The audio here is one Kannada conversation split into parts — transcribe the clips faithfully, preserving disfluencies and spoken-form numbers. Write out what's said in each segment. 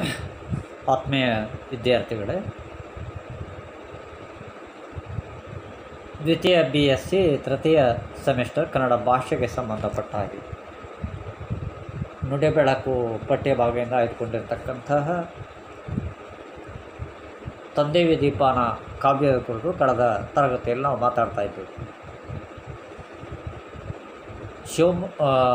ಆತ್ಮೀಯ ವಿದ್ಯಾರ್ಥಿಗಳೇ, ದ್ವಿತೀಯ ಬಿ ಎಸ್ ಸಿ ತೃತೀಯ ಸೆಮಿಸ್ಟರ್ ಕನ್ನಡ ಭಾಷೆಗೆ ಸಂಬಂಧಪಟ್ಟ ಹಾಗೆ ನುಡಿಬೆಳಕು ಪಠ್ಯಭಾಗದಿಂದ ಆಯ್ದುಕೊಂಡಿರ್ತಕ್ಕಂತಹ ತಂದೇವಿ ದೀಪಾನ ಕಾವ್ಯದ ಕುರಿತು ಕಳೆದ ತರಗತಿಯಲ್ಲಿ ನಾವು ಮಾತಾಡ್ತಾ ಇದ್ದೀವಿ. ಶಿವಮ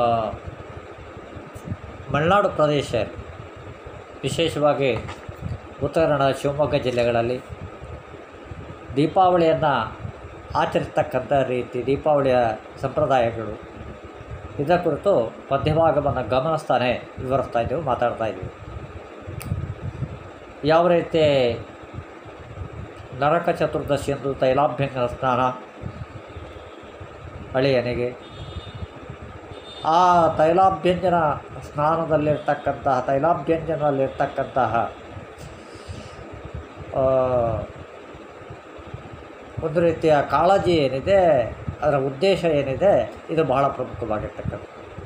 ಮಲೆನಾಡು ಪ್ರದೇಶ, ವಿಶೇಷವಾಗಿ ಉತ್ತರ ಕನ್ನಡ, ಶಿವಮೊಗ್ಗ ಜಿಲ್ಲೆಗಳಲ್ಲಿ ದೀಪಾವಳಿಯನ್ನು ಆಚರಿಸ್ತಕ್ಕಂಥ ರೀತಿ, ದೀಪಾವಳಿಯ ಸಂಪ್ರದಾಯಗಳು, ಇದರ ಕುರಿತು ಪದ್ಯಭಾಗವನ್ನು ಗಮನಿಸ್ತಾನೆ ವಿವರಿಸ್ತಾ ಇದ್ದೀವಿ, ಮಾತಾಡ್ತಾ ಇದ್ದೀವಿ. ಯಾವ ರೀತಿ ನರಕ ಚತುರ್ದಶಿಯಂದು ತೈಲಾಭ್ಯಂಜನ ಸ್ನಾನ ಅಳಿಯನಿಗೆ, ಆ ತೈಲಾಭ್ಯಂಜನ ಸ್ನಾನದಲ್ಲಿರ್ತಕ್ಕಂತಹ ತೈಲಾಭ್ಯಂಜನದಲ್ಲಿರ್ತಕ್ಕಂತಹ ಒಂದು ರೀತಿಯ ಕಾಳಜಿ ಏನಿದೆ, ಅದರ ಉದ್ದೇಶ ಏನಿದೆ, ಇದು ಬಹಳ ಪ್ರಮುಖವಾಗಿರ್ತಕ್ಕಂಥ.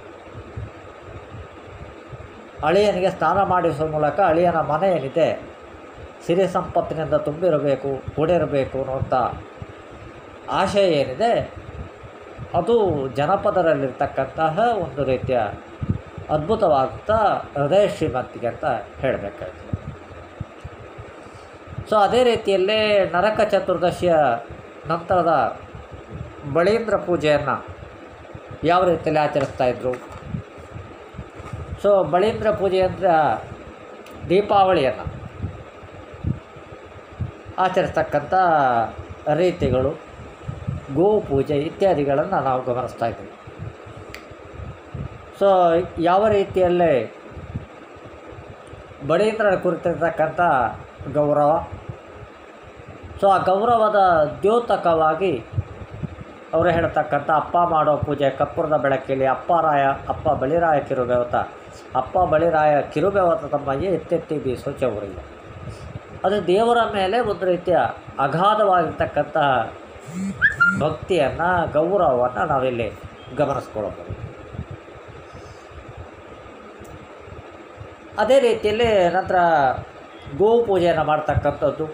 ಅಳಿಯನಿಗೆ ಸ್ನಾನ ಮಾಡಿಸುವ ಮೂಲಕ ಅಳಿಯನ ಮನೆ ಏನಿದೆ ಸಿರಿ ಸಂಪತ್ತಿನಿಂದ ತುಂಬಿರಬೇಕು, ಕೂಡಿರಬೇಕು ಅನ್ನುವಂಥ ಆಶಯ ಏನಿದೆ, ಅದು ಜನಪದರಲ್ಲಿರ್ತಕ್ಕಂತಹ ಒಂದು ರೀತಿಯ ಅದ್ಭುತವಾದ ಹೃದಯ ಶ್ರೀಮಂತಿಗೆ ಅಂತ ಹೇಳಬೇಕಾಗ್ತದೆ. ಸೊ ಅದೇ ರೀತಿಯಲ್ಲೇ ನರಕ ಚತುರ್ದಶಿಯ ನಂತರದ ಬಳೀಂದ್ರ ಪೂಜೆಯನ್ನು ಯಾವ ರೀತಿಯಲ್ಲಿ ಆಚರಿಸ್ತಾಯಿದ್ರು. ಸೊ ಬಳೀಂದ್ರ ಪೂಜೆ ಅಂದರೆ ದೀಪಾವಳಿಯನ್ನು ಆಚರಿಸ್ತಕ್ಕಂಥ ರೀತಿಗಳು, ಗೋ ಪೂಜೆ ಇತ್ಯಾದಿಗಳನ್ನು ನಾವು ಗಮನಿಸ್ತಾ ಇದ್ದೀವಿ. ಸೊ ಯಾವ ರೀತಿಯಲ್ಲೇ ಬಳೀಂದ್ರನ ಕುರಿತಿರ್ತಕ್ಕಂಥ ಗೌರವ, ಸೊ ಆ ಗೌರವದ ದ್ಯೋತಕವಾಗಿ ಅವರು ಹೇಳ್ತಕ್ಕಂಥ ಅಪ್ಪ ಮಾಡೋ ಪೂಜೆ ಕಪ್ಪುರದ ಬೆಳಕಲ್ಲಿ ಅಪ್ಪರಾಯ ಅಪ್ಪ ಬಳಿರಾಯ ಕಿರುಬೆವತ, ಅಪ್ಪ ಬಳಿರಾಯ ಕಿರುಬೆವತ ತಮ್ಮಯ್ಯ ಎತ್ತೆತ್ತಿ ಬೀಸೋ ಚೌರಿಯ, ಅದು ದೇವರ ಮೇಲೆ ಒಂದು ರೀತಿಯ ಅಗಾಧವಾಗಿರ್ತಕ್ಕಂಥ ಭಕ್ತಿಯನ್ನು, ಗೌರವವನ್ನು ನಾವಿಲ್ಲಿ ಗಮನಿಸ್ಕೊಳ್ಳಬಹುದು. ಅದೇ ರೀತಿಯಲ್ಲಿ ನಂತರ ಗೋ ಪೂಜೆಯನ್ನು ಮಾಡ್ತಕ್ಕಂಥದ್ದು,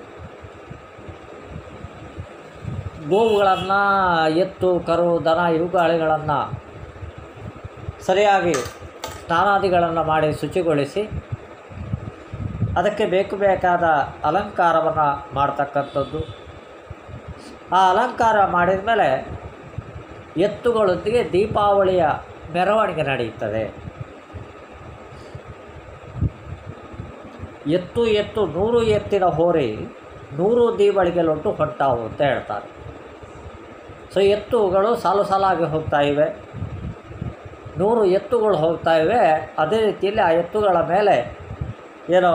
ಗೋವುಗಳನ್ನು, ಎತ್ತು, ಕರು, ದನ ಇವುಗಳಿಗಳನ್ನು ಸರಿಯಾಗಿ ಸ್ನಾನಾದಿಗಳನ್ನು ಮಾಡಿ ಶುಚಿಗೊಳಿಸಿ ಅದಕ್ಕೆ ಬೇಕು ಬೇಕಾದ ಅಲಂಕಾರವನ್ನು ಮಾಡ್ತಕ್ಕಂಥದ್ದು. ಆ ಅಲಂಕಾರ ಮಾಡಿದ ಮೇಲೆ ಎತ್ತುಗಳೊಂದಿಗೆ ದೀಪಾವಳಿಯ ಮೆರವಣಿಗೆ ನಡೆಯುತ್ತದೆ. ಎತ್ತು ಎತ್ತು ನೂರು ಎತ್ತಿನ ಹೋರಿ ನೂರು ದೀವಳಿಗೆಲೊಟ್ಟು ಹೊಂಟಾವು ಅಂತ ಹೇಳ್ತಾರೆ. ಸೊ ಎತ್ತುಗಳು ಸಾಲು ಸಾಲಾಗಿ ಹೋಗ್ತಾ ಇವೆ, ನೂರು ಎತ್ತುಗಳು ಹೋಗ್ತಾ ಇವೆ. ಅದೇ ರೀತಿಯಲ್ಲಿ ಆ ಎತ್ತುಗಳ ಮೇಲೆ ಏನೋ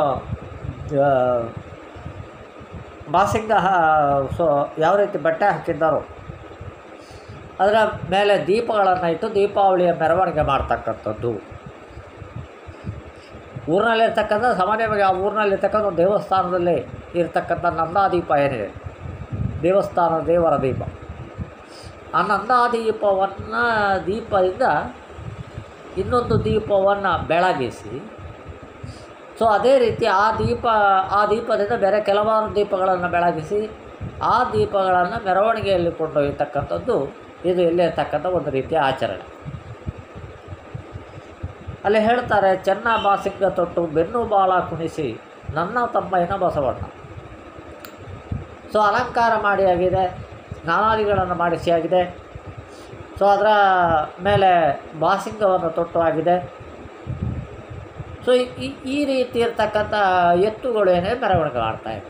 ಬಾಸಿಂಗ, ಸೊ ಯಾವ ರೀತಿ ಬಟ್ಟೆ ಹಾಕಿದ್ದಾರೋ ಅದರ ಮೇಲೆ ದೀಪಗಳನ್ನು ಇಟ್ಟು ದೀಪಾವಳಿಯ ಮೆರವಣಿಗೆ ಮಾಡ್ತಕ್ಕಂಥದ್ದು. ಊರಿನಲ್ಲಿರ್ತಕ್ಕಂಥ ಸಾಮಾನ್ಯವಾಗಿ ಆ ಊರಿನಲ್ಲಿರ್ತಕ್ಕಂಥ ಒಂದು ದೇವಸ್ಥಾನದಲ್ಲಿ ಇರ್ತಕ್ಕಂಥ ನಂದಾದೀಪ ಏನಿದೆ, ದೇವಸ್ಥಾನ ದೇವರ ದೀಪ, ಆ ನಂದಾದೀಪವನ್ನು ದೀಪದಿಂದ ಇನ್ನೊಂದು ದೀಪವನ್ನು ಬೆಳಗಿಸಿ, ಸೊ ಅದೇ ರೀತಿ ಆ ದೀಪ ಆ ದೀಪದಿಂದ ಬೇರೆ ಕೆಲವಾರು ದೀಪಗಳನ್ನು ಬೆಳಗಿಸಿ ಆ ದೀಪಗಳನ್ನು ಮೆರವಣಿಗೆಯಲ್ಲಿ ಕೊಂಡೊಯ್ಯತಕ್ಕಂಥದ್ದು ಇದು ಇಲ್ಲಿರ್ತಕ್ಕಂಥ ಒಂದು ರೀತಿಯ ಆಚರಣೆ. ಅಲ್ಲಿ ಹೇಳ್ತಾರೆ, ಚೆನ್ನ ಬಾಸಿಂಗ ತೊಟ್ಟು ಬೆನ್ನು ಬಾಳ ಕುಣಿಸಿ ನನ್ನ ತಮ್ಮಯ್ಯನ ಬಸವಣ್ಣ. ಸೊ ಅಲಂಕಾರ ಮಾಡಿ ಆಗಿದೆ, ಸ್ನಾನಾದಿಗಳನ್ನು ಮಾಡಿಸಿ ಆಗಿದೆ, ಸೊ ಅದರ ಮೇಲೆ ಬಾಸಿಂಗವನ್ನು ತೊಟ್ಟು ಆಗಿದೆ. ಸೊ ಈ ಈ ರೀತಿ ಇರ್ತಕ್ಕಂಥ ಎತ್ತುಗಳೇನೇ ಮೆರವಣಿಗೆ ಮಾಡ್ತಾಯಿವೆ.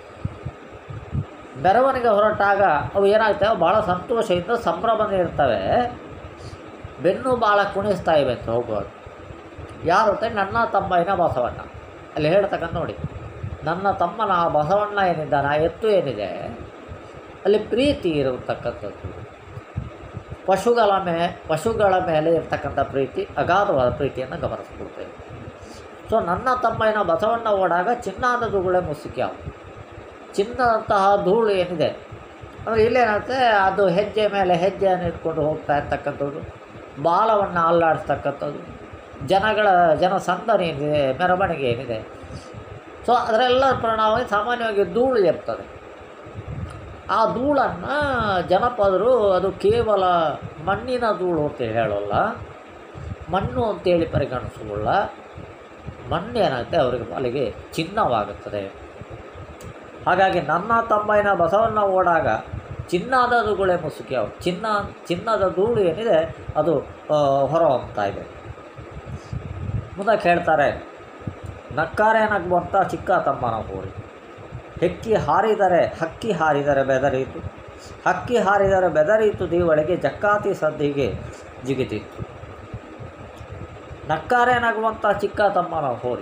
ಮೆರವಣಿಗೆ ಹೊರಟಾಗ ಅವು ಏನಾಗ್ತವೆ, ಭಾಳ ಸಂತೋಷದಿಂದ ಸಂಭ್ರಮದಿಂದ ಇರ್ತವೆ, ಬೆನ್ನು ಭಾಳ ಕುಣಿಸ್ತಾ ಇವೆ ಅಂತ ಹೋಗುವಾಗ. ಯಾರು ಅಂತ, ನನ್ನ ತಮ್ಮಯ್ಯನ ಬಸವಣ್ಣ. ಅಲ್ಲಿ ಹೇಳ್ತಕ್ಕಂಥ ನೋಡಿ, ನನ್ನ ತಮ್ಮನ ಆ ಬಸವಣ್ಣ ಏನಿದ್ದಾನೆ, ಆ ಎತ್ತು ಏನಿದೆ, ಅಲ್ಲಿ ಪ್ರೀತಿ ಇರತಕ್ಕಂಥದ್ದು, ಪಶುಗಳ ಮೇ ಪಶುಗಳ ಮೇಲೆ ಇರ್ತಕ್ಕಂಥ ಪ್ರೀತಿ, ಅಗಾಧವಾದ ಪ್ರೀತಿಯನ್ನು ಗಮನಿಸ್ಕೊಳ್ತೇವೆ. ಸೊ ನನ್ನ ತಮ್ಮಯ್ಯನ ಬಸವಣ್ಣ ಓಡಾಗ ಚಿನ್ನದ ಧೂಳೆ ಮುಸುಕ್ಯಾವು. ಚಿನ್ನದಂತಹ ಧೂಳು ಏನಿದೆ ಅಂದರೆ ಇಲ್ಲೇನಾಗುತ್ತೆ, ಅದು ಹೆಜ್ಜೆ ಮೇಲೆ ಹೆಜ್ಜೆಯನ್ನು ಇಟ್ಕೊಂಡು ಹೋಗ್ತಾ ಇರ್ತಕ್ಕಂಥದ್ದು, ಬಾಲವನ್ನು ಅಲ್ಲಾಡಿಸ್ತಕ್ಕಂಥದ್ದು, ಜನಗಳ ಜನಸಂದಣಿ ಏನಿದೆ, ಮೆರವಣಿಗೆ ಏನಿದೆ, ಸೊ ಅದರೆಲ್ಲ ಪರಿಣಾಮವಾಗಿ ಸಾಮಾನ್ಯವಾಗಿ ಧೂಳು ಇರ್ತದೆ. ಆ ಧೂಳನ್ನು ಜನಪದರು ಅದು ಕೇವಲ ಮಣ್ಣಿನ ಧೂಳು ಅಂತ ಹೇಳೋಲ್ಲ, ಮಣ್ಣು ಅಂತೇಳಿ ಪರಿಗಣಿಸೋಲ್ಲ. ಮಣ್ಣೇನಾಗುತ್ತೆ ಅವರಿಗೆ ಅಲ್ಲಿಗೆ ಚಿನ್ನವಾಗುತ್ತದೆ. ಹಾಗಾಗಿ ನನ್ನ ತಮ್ಮಯ್ಯನ ಬಸವಣ್ಣ ಓಡಾಗ ಚಿನ್ನದ ಧೂಳೆ ಮುಸುಕಿ ಅವು ಚಿನ್ನ ಚಿನ್ನದ ಧೂಳು ಏನಿದೆ ಅದು ಹೊರ ಹೋಗ್ತಾ ಇದೆ. ಮುಂದಕ್ಕೆ ಹೇಳ್ತಾರೆ, ನಕ್ಕಾರೆ ನಗುವಂಥ ಚಿಕ್ಕ ತಮ್ಮನ ಹೋರಿ, ಹೆಕ್ಕಿ ಹಾರಿದರೆ ಹಕ್ಕಿ ಹಾರಿದರೆ ಬೆದರಿತು, ಹಕ್ಕಿ ಹಾರಿದರೆ ಬೆದರಿತು ದೀವಳಿಗೆ ಜಕ್ಕಾತಿ ಸದ್ದಿಗೆ ಜಿಗಿತಿತ್ತು. ನಕ್ಕಾರೆ ನಗುವಂಥ ಚಿಕ್ಕ ತಮ್ಮನ ಹೋರಿ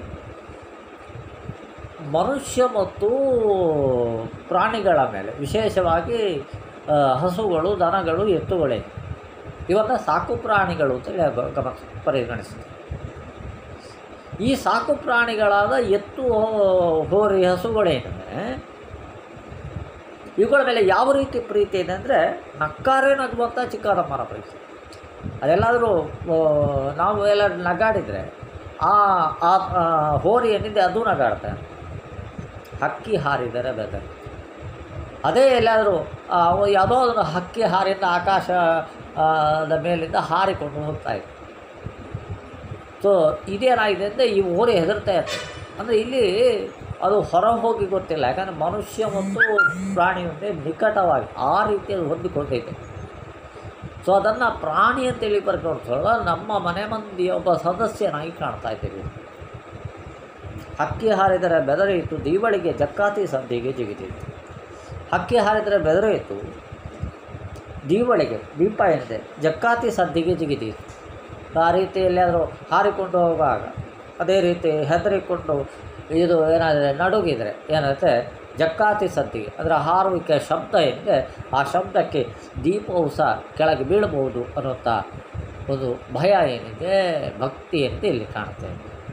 ಮನುಷ್ಯ ಮತ್ತು ಪ್ರಾಣಿಗಳ ಮೇಲೆ, ವಿಶೇಷವಾಗಿ ಹಸುಗಳು, ದನಗಳು, ಎತ್ತುಗಳೇ ಇವನ್ನು ಸಾಕು ಪ್ರಾಣಿಗಳು ಅಂತೇಳಿ ಗಮ ಪರಿಗಣಿಸ್ತಾರೆ. ಈ ಸಾಕು ಪ್ರಾಣಿಗಳಾದ ಎತ್ತು, ಹೋರಿ, ಹಸುಗಳೇನೆಂದರೆ ಇವುಗಳ ಮೇಲೆ ಯಾವ ರೀತಿ ಪ್ರೀತಿ ಇದೆ ಅಂದರೆ ನಕ್ಕಾರೆ ನಗುವಂಥ ಚಿಕ್ಕ ತಮ್ಮನ ಪ್ರೀತಿ. ಅದೆಲ್ಲಾದರೂ ನಾವು ಎಲ್ಲ ನಗಾಡಿದರೆ ಆ ಆ ಹೋರಿ ಏನಿದೆ ಅದು ನಗಾಡ್ತಾರೆ. ಹಕ್ಕಿ ಹಾರಿದರೆ ಬೆದರಿ, ಅದೇ ಎಲ್ಲಾದರೂ ಯಾವುದೋ ಅದನ್ನು ಹಕ್ಕಿ ಹಾರಿಂದ ಆಕಾಶದ ಮೇಲಿಂದ ಹಾರಿಕೊಂಡು ಹೋಗ್ತಾಯಿದೆ. ಸೊ ಇದೇನಾಗಿದೆ ಅಂದರೆ ಈ ಹೋರಿ ಹೆದರ್ತಾ ಇರ್ತದೆ. ಅಂದರೆ ಇಲ್ಲಿ ಅದು ಹೊರ ಹೋಗಿ ಗೊತ್ತಿಲ್ಲ, ಯಾಕಂದರೆ ಮನುಷ್ಯ ಮತ್ತು ಪ್ರಾಣಿಯೊಂದೇ ನಿಕಟವಾಗಿ ಆ ರೀತಿ ಅದು ಹೊಂದಿಕೊಂಡಿದೆ. ಸೊ ಅದನ್ನು ಪ್ರಾಣಿ ಅಂತೇಳಿ ಬರ್ಕೊಳ್ಸೋಲ್ಲ, ನಮ್ಮ ಮನೆ ಮಂದಿಯ ಒಬ್ಬ ಸದಸ್ಯನಾಗಿ ಕಾಣ್ತಾ ಇದ್ದೀವಿ. ಹಕ್ಕಿ ಹಾರಿದರೆ ಬೆದರಿಯಿತು ದೀವಳಿಗೆ ಜಕ್ಕಾತಿ ಸದ್ದಿಗೆ ಜಿಗಿತಿತ್ತು. ಹಕ್ಕಿ ಹಾರಿದರೆ ಬೆದರಿಯಿತು ದೀವಳಿಗೆ, ದೀಪ ಏನಿದೆ ಜಕ್ಕಾತಿ ಸದ್ದಿಗೆ ಜಿಗಿತಿತ್ತು. ಆ ರೀತಿಯಲ್ಲಾದರೂ ಹಾರಿಕೊಂಡು ಹೋಗುವಾಗ ಅದೇ ರೀತಿ ಹೆದರಿಕೊಂಡು ಇದು ಏನಾದರೆ ನಡುಗಿದರೆ ಏನಾಗುತ್ತೆ ಜಕ್ಕಾತಿ ಸದ್ದಿಗೆ, ಅದರ ಹಾರುವಿಕೆ ಶಬ್ದ ಏನಿದೆ ಆ ಶಬ್ದಕ್ಕೆ ದೀಪವು ಸಹ ಕೆಳಗೆ ಬೀಳಬಹುದು ಅನ್ನುವಂಥ ಒಂದು ಭಯ ಏನಿದೆ, ಭಕ್ತಿ ಏನಿದೆ ಇಲ್ಲಿ ಕಾಣ್ತೇವೆ.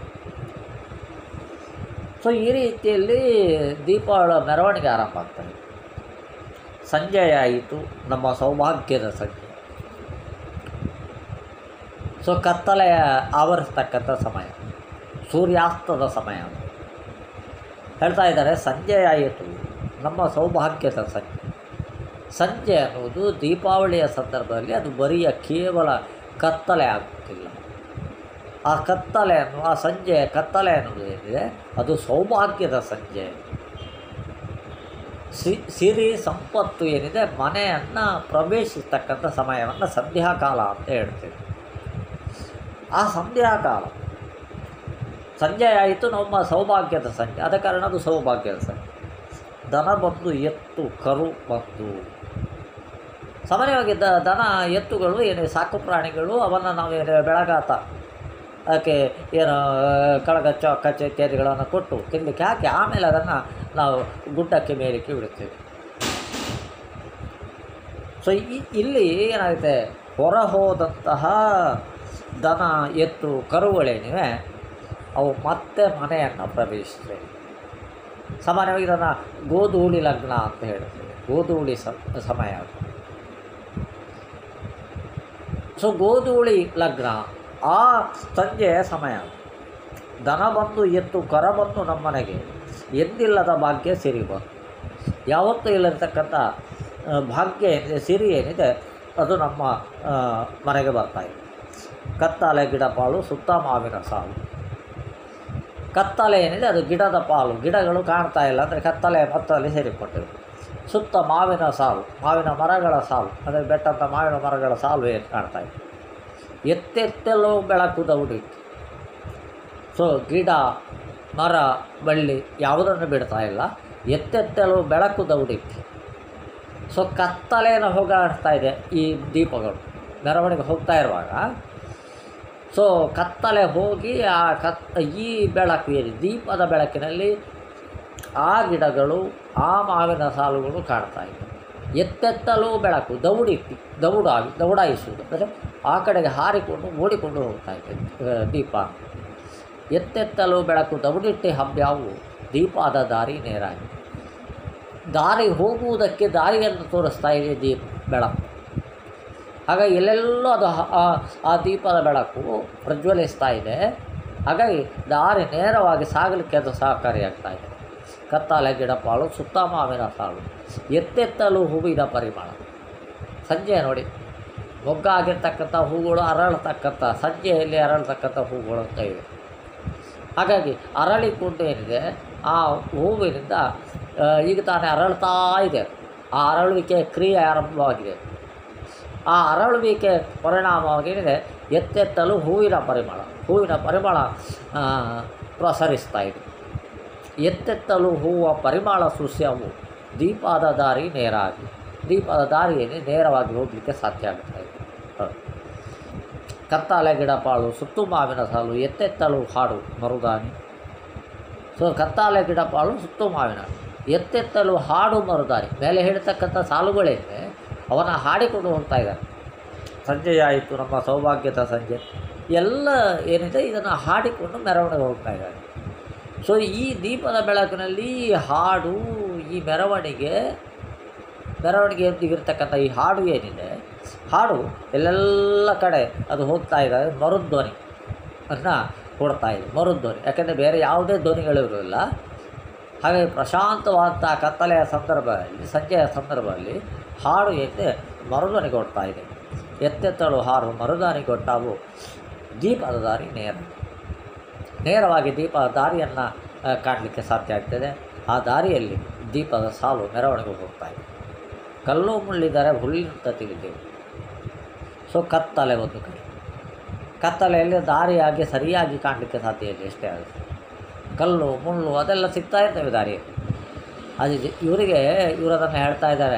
ಸೊ ಈ ರೀತಿಯಲ್ಲಿ ದೀಪಾವಳಿ ಮೆರವಣಿಗೆ ಆರಂಭ ಆಗ್ತದೆ. ಸಂಜೆಯಾಯಿತು ನಮ್ಮ ಸೌಭಾಗ್ಯದ ಸಂಜೆ. ಸೊ ಕತ್ತಲೆಯ ಆವರಿಸ್ತಕ್ಕಂಥ ಸಮಯ, ಸೂರ್ಯಾಸ್ತದ ಸಮಯ ಹೇಳ್ತಾ ಇದ್ದಾರೆ. ಸಂಜೆಯಾಯಿತು ನಮ್ಮ ಸೌಭಾಗ್ಯದ ಸಂಜೆ. ಸಂಜೆ ಅನ್ನೋದು ದೀಪಾವಳಿಯ ಸಂದರ್ಭದಲ್ಲಿ ಅದು ಬರಿಯ ಕೇವಲ ಕತ್ತಲೆ ಆಗುತ್ತಿಲ್ಲ. ಆ ಕತ್ತಲೆ ಅನ್ನೋ ಆ ಸಂಜೆಯ ಕತ್ತಲೆ ಅನ್ನೋದು ಏನಿದೆ ಅದು ಸೌಭಾಗ್ಯದ ಸಂಜೆ. ಸಿ ಸಿರಿ ಸಂಪತ್ತು ಏನಿದೆ ಮನೆಯನ್ನು ಪ್ರವೇಶಿಸ್ತಕ್ಕಂಥ ಸಮಯವನ್ನು ಸಂಧ್ಯಾಕಾಲ ಅಂತ ಹೇಳ್ತೇವೆ. ಆ ಸಂಧ್ಯಾಕಾಲ ಸಂಜೆ ಆಯಿತು ನಮ್ಮ ಸೌಭಾಗ್ಯದ ಸಂಜೆ, ಆದ ಕಾರಣ ಅದು ಸೌಭಾಗ್ಯದ ಸಂಜೆ. ದನ ಬಂದು ಎತ್ತು ಕರು ಬಂದು, ಸಾಮಾನ್ಯವಾಗಿ ದ ದನ ಎತ್ತುಗಳು ಏನು ಸಾಕು ಪ್ರಾಣಿಗಳು, ಅವನ್ನು ನಾವು ಏನು ಬೆಳಗಾತ ಅದಕ್ಕೆ ಏನು ಕಳಗಚ್ಚ ಕಚ್ಚ ಇತ್ಯಾದಿಗಳನ್ನು ಕೊಟ್ಟು ತಿನ್ನಲಿಕ್ಕೆ ಹಾಕಿ ಆಮೇಲೆ ಅದನ್ನು ನಾವು ಗುಡ್ಡಕ್ಕೆ ಮೇಲಕ್ಕೆ ಬಿಡುತ್ತೇವೆ. ಸೊ ಇಲ್ಲಿ ಏನಾಗುತ್ತೆ, ಹೊರ ಹೋದಂತಹ ದನ ಎತ್ತು ಕರುಗಳೇನಿವೆ ಅವು ಮತ್ತೆ ಮನೆಯನ್ನು ಪ್ರವೇಶಿಸ್ತವೆ. ಸಾಮಾನ್ಯವಾಗಿ ಇದನ್ನು ಗೋಧೂಳಿ ಲಗ್ನ ಅಂತ ಹೇಳ್ತೇವೆ, ಗೋಧೂಳಿ ಸಮಯ. ಸೊ ಗೋಧೂಳಿ ಲಗ್ನ ಆ ಸಂಜೆಯ ಸಮಯ. ದನ ಬಂದು ಎತ್ತು ಕರ ಬಂದು ನಮ್ಮನೆಗೆ ಎಂದಿಲ್ಲದ ಭಾಗ್ಯ ಸಿರಿ ಬಂದು, ಯಾವತ್ತೂ ಇಲ್ಲತಕ್ಕಂಥ ಭಾಗ್ಯ ಏನಿದೆ, ಸಿರಿ ಏನಿದೆ ಅದು ನಮ್ಮ ಮನೆಗೆ ಬರ್ತಾಯಿದೆ. ಕತ್ತಲೆ ಗಿಡ ಪಾಲು ಸುತ್ತ ಮಾವಿನ ಸಾಲು. ಕತ್ತಲೆ ಏನಿದೆ ಅದು ಗಿಡದ ಪಾಲು, ಗಿಡಗಳು ಕಾಣ್ತಾ ಇಲ್ಲ ಅಂದರೆ ಕತ್ತಲೆ ಮತ್ತಲ್ಲಿ ಸೇರಿಕೊಂಡಿವೆ. ಸುತ್ತ ಮಾವಿನ ಸಾಲು, ಮಾವಿನ ಮರಗಳ ಸಾಲು, ಅಂದರೆ ಬೆಟ್ಟಂಥ ಮಾವಿನ ಮರಗಳ ಸಾಲು ಏನು ಕಾಣ್ತಾ ಇದೆ. ಎತ್ತೆತ್ತಲೋ ಬೆಳಕು ದೌಡಿತ್ತು. ಸೊ ಗಿಡ ಮರ ಬಳ್ಳಿ ಯಾವುದನ್ನು ಬಿಡ್ತಾ ಇಲ್ಲ, ಎತ್ತೆತ್ತಲೋ ಬೆಳಕು ದೌಡಿತ್ತು. ಸೊ ಕತ್ತಲೆಯನ್ನು ಹೋಗಾಡ್ತಾ ಇದೆ ಈ ದೀಪಗಳು ಮೆರವಣಿಗೆ ಹೋಗ್ತಾ ಇರುವಾಗ. ಸೊ ಕತ್ತಲೆ ಹೋಗಿ ಆ ಕತ್ ಈ ಬೆಳಕು ಏನಿದೆ ದೀಪದ ಬೆಳಕಿನಲ್ಲಿ ಆ ಗಿಡಗಳು ಆ ಮಾವಿನ ಸಾಲುಗಳು ಕಾಣ್ತಾ ಇದೆ. ಎತ್ತೆತ್ತಲೂ ಬೆಳಕು ದೌಡಿತ್ತು, ದೌಡಾಗಿ ದೌಡಾಯಿಸುವುದು ಅಂದರೆ ಆ ಕಡೆಗೆ ಹಾರಿಕೊಂಡು ಓಡಿಕೊಂಡು ಹೋಗ್ತಾ ಇದೆ ದೀಪ. ಎತ್ತೆತ್ತಲೂ ಬೆಳಕು ದೌಡಿಟ್ಟೆ ಹಬ್ಬ್ಯಾವು ದೀಪದ ದಾರಿ ನೇರಾಗಿ. ದಾರಿ ಹೋಗುವುದಕ್ಕೆ ದಾರಿಯನ್ನು ತೋರಿಸ್ತಾ ಇದೆ ದೀಪ ಬೆಳಕು. ಹಾಗಾಗಿ ಎಲ್ಲೆಲ್ಲೂ ಅದು ಆ ದೀಪದ ಬೆಳಕು ಪ್ರಜ್ವಲಿಸ್ತಾ ಇದೆ. ಹಾಗಾಗಿ ದಾರಿ ನೇರವಾಗಿ ಸಾಗಲಿಕ್ಕೆ ಅದು ಸಹಕಾರಿಯಾಗ್ತಾ ಇದೆ. ಕತ್ತಾಲೆ ಗಿಡಪಾಳು ಸುತ್ತ ಮಾವಿನ ಸಾಲು, ಎತ್ತೆತ್ತಲು ಹೂವಿನ ಪರಿಮಳ. ಸಂಜೆ ನೋಡಿ, ಮೊಗ್ಗಾಗಿರ್ತಕ್ಕಂಥ ಹೂಗಳು ಅರಳತಕ್ಕಂಥ, ಸಂಜೆಯಲ್ಲಿ ಅರಳತಕ್ಕಂಥ ಹೂಗಳು ಅಂತ ಇವೆ. ಹಾಗಾಗಿ ಅರಳಿಕೊಂಡು ಏನಿದೆ ಆ ಹೂವಿನಿಂದ ಈಗ ತಾನೇ ಅರಳ್ತಾ ಇದೆ. ಆ ಅರಳುವಿಕೆ ಕ್ರಿಯೆ ಆರಂಭವಾಗಿದೆ. ಆ ಅರಳುವಿಕೆ ಪರಿಣಾಮವಾಗಿ ಏನಿದೆ, ಎತ್ತೆತ್ತಲು ಹೂವಿನ ಪರಿಮಳ, ಹೂವಿನ ಪರಿಮಳ ಪ್ರಸರಿಸ್ತಾ ಇದೆ. ಎತ್ತೆತ್ತಲು ಹೂವು ಪರಿಮಳ ಸೂಸ್ಯವು ದೀಪದ ದಾರಿ ನೇರಾಗಿ, ದೀಪದ ದಾರಿಯಲ್ಲಿ ನೇರವಾಗಿ ಹೋಗಲಿಕ್ಕೆ ಸಾಧ್ಯ ಆಗ್ತಾ ಇದೆ. ಕತ್ತಾಲೆ ಗಿಡಪಾಳು ಸುತ್ತು ಮಾವಿನ ಸಾಲು, ಎತ್ತೆತ್ತಲು ಹಾಡು ಮರುದಾನಿ. ಸೊ ಕತ್ತಾಲೆ ಗಿಡಪಾಳು ಸುತ್ತು ಮಾವಿನ, ಎತ್ತೆತ್ತಲು ಹಾಡು ಮರುದಾನಿ. ಮೇಲೆ ಹೇಳ್ತಕ್ಕಂಥ ಸಾಲುಗಳೇನಿದೆ ಅವನ್ನ ಹಾಡಿಕೊಂಡು ಹೋಗ್ತಾ ಇದ್ದಾರೆ. ಸಂಜೆಯಾಯಿತು ನಮ್ಮ ಸೌಭಾಗ್ಯದ ಸಂಜೆ, ಎಲ್ಲ ಏನಿದೆ ಇದನ್ನು ಹಾಡಿಕೊಂಡು ಮೆರವಣಿಗೆ ಹೋಗ್ತಾ ಇದ್ದಾರೆ. ಸೊ ಈ ದೀಪದ ಬೆಳಕಿನಲ್ಲಿ ಹಾಡು, ಈ ಮೆರವಣಿಗೆ ಮೆರವಣಿಗೆಯೊಂದಿಗಿರ್ತಕ್ಕಂಥ ಈ ಹಾಡು ಏನಿದೆ, ಹಾಡು ಎಲ್ಲೆಲ್ಲ ಕಡೆ ಅದು ಹೋಗ್ತಾ ಇದ್ದಾರೆ. ಮರುಧ್ವನಿ ಅನ್ನು ಕೊಡ್ತಾ ಇದೆ, ಮರುಧ್ವನಿ. ಯಾಕೆಂದರೆ ಬೇರೆ ಯಾವುದೇ ಧ್ವನಿಗಳಿರೋಲ್ಲ. ಹಾಗಾಗಿ ಪ್ರಶಾಂತವಾದಂಥ ಕತ್ತಲೆಯ ಸಂದರ್ಭದಲ್ಲಿ, ಸಂಜೆಯ ಸಂದರ್ಭದಲ್ಲಿ ಹಾಡು ಏನಿದೆ ಮರುಧ್ವನಿ ಕೊಡ್ತಾ ಇದೆ. ಎತ್ತೆತ್ತಲು ಹಾಡು ಮರುದಾನಿ ಕೊಟ್ಟಾವು ದೀಪದ ದಾರಿ ನೇರ, ನೇರವಾಗಿ ದೀಪದ ದಾರಿಯನ್ನು ಕಾಣಲಿಕ್ಕೆ ಸಾಧ್ಯ ಆಗ್ತದೆ. ಆ ದಾರಿಯಲ್ಲಿ ದೀಪದ ಸಾಲು ಮೆರವಣಿಗೆ ಹೋಗ್ತಾ ಇದೆ. ಕಲ್ಲು ಮುಳ್ಳಿದರೆ ಹುಲ್ಲಿನಂತ ತಿಳಿದೆವು. ಸೊ ಕತ್ತಲೆ ಒಂದು ಕಡೆ, ಕತ್ತಲೆಯಲ್ಲಿ ದಾರಿಯಾಗಿ ಸರಿಯಾಗಿ ಕಾಣಲಿಕ್ಕೆ ಸಾಧ್ಯ ಇದೆ. ಎಷ್ಟೇ ಆಗುತ್ತೆ ಕಲ್ಲು ಮುಳ್ಳು ಅದೆಲ್ಲ ಸಿಗ್ತಾ ಇರ್ತವೆ ದಾರಿಯಲ್ಲಿ. ಅದು ಇವರಿಗೆ ಇವರದನ್ನು ಹೇಳ್ತಾ ಇದ್ದಾರೆ,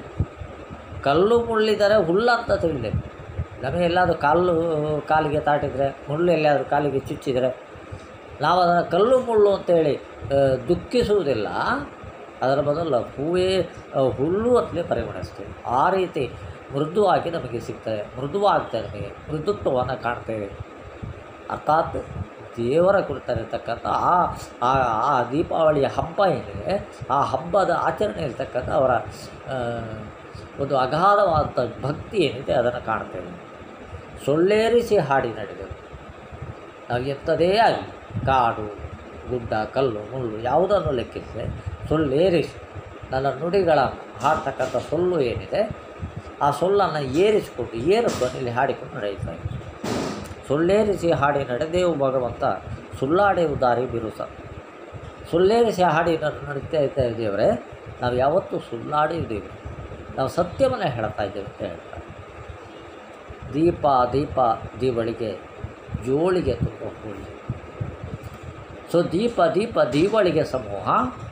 ಕಲ್ಲು ಮುಳ್ಳಿದರೆ ಹುಲ್ಲಂತ ತಿಳಿದೆವು. ನಮಗೆ ಎಲ್ಲಾದರೂ ಕಾಲು ಕಾಲಿಗೆ ತಾಟಿದರೆ, ಮುಳ್ಳು ಎಲ್ಲಾದರೂ ಕಾಲಿಗೆ ಚುಚ್ಚಿದರೆ ನಾವು ಅದನ್ನು ಕಲ್ಲು ಮುಳ್ಳು ಅಂತೇಳಿ ದುಃಖಿಸುವುದಿಲ್ಲ. ಅದರ ಬದಲು ಹೂವೇ ಹುಲ್ಲು ಅಂತಲೇ ಪರಿಗಣಿಸ್ತೀವಿ. ಆ ರೀತಿ ಮೃದುವಾಗಿ ನಮಗೆ ಸಿಗ್ತದೆ, ಮೃದುವಾಗ್ತದೆ, ನಮಗೆ ಮೃದುತ್ವವನ್ನು ಕಾಣ್ತೇವೆ. ಅರ್ಥಾತ್ ದೇವರ ಕುರಿತಾಗಿರ್ತಕ್ಕಂಥ ಆ ಆ ದೀಪಾವಳಿಯ ಹಬ್ಬ ಏನಿದೆ, ಆ ಹಬ್ಬದ ಆಚರಣೆ ಇರ್ತಕ್ಕಂಥ ಅವರ ಒಂದು ಅಗಾಧವಾದಂಥ ಭಕ್ತಿ ಏನಿದೆ ಅದನ್ನು ಕಾಣ್ತೇವೆ. ಸೊಳ್ಳೇರಿಸಿ ಹಾಡಿ ನಡೆದೆವು. ನಾವು ಎಂಥದೇ ಆಗಲಿ, ಕಾಡು ಗುಡ್ಡ ಕಲ್ಲು ಮುಳ್ಳು ಯಾವುದನ್ನು ಲೆಕ್ಕಿಸಿದೆ ಸೊಳ್ಳೇರಿಸಿ ನನ್ನ ನುಡಿಗಳನ್ನು ಹಾಡ್ತಕ್ಕಂಥ ಸೊಲ್ಲು ಏನಿದೆ ಆ ಸೊಲ್ಲನ್ನು ಏರಿಸಿಕೊಂಡು ಏರು ಧ್ವನಿಯಲ್ಲಿ ಹಾಡಿಕೊಂಡು ನಡೆಯುತ್ತಾ ಇದೆ. ಸೊಳ್ಳೇರಿಸಿ ಹಾಡಿ ನಡೆದೇವು ಭಗವಂತ, ಸುಳ್ಳಾಡೆವು ದಾರಿ ಬಿರುಸ. ಸುಳ್ಳೇರಿಸಿ ಹಾಡಿ ನಡೀತಾ ಇರ್ತಾ ಇದ್ದೇವೆ, ನಾವು ಯಾವತ್ತೂ ಸುಳ್ಳಾಡಿದ್ದೀವಿ, ನಾವು ಸತ್ಯವನ್ನು ಹೇಳ್ತಾ ಇದ್ದೇವೆ ಅಂತ ಹೇಳ್ತಾರೆ. ದೀಪ ದೀಪ ದೀವಳಿಗೆ ಜೋಳಿಗೆ ತುಂಬ ಹೋಳಿ. ಸೊ ದೀಪ ದೀಪ ದೀವಳಿಗೆ ಸಮೂಹ